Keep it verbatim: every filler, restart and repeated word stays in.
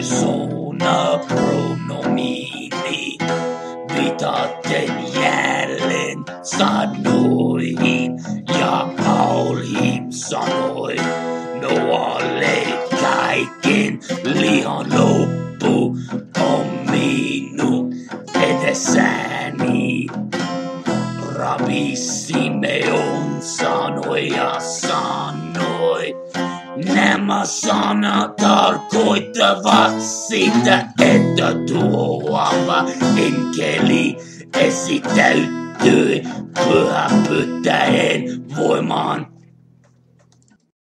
persoonapronomini. Viitaten jälleen sanoihin ja Alhim sanoi Nooalle kaiken, lihan loppu on minun edessäni. Rabbi Simeon sanoi ja sanoi. Nämä sanat tarkoittavat sitä, että tuhoava enkeli esittäytyi. Pyhää pyytäen voiman.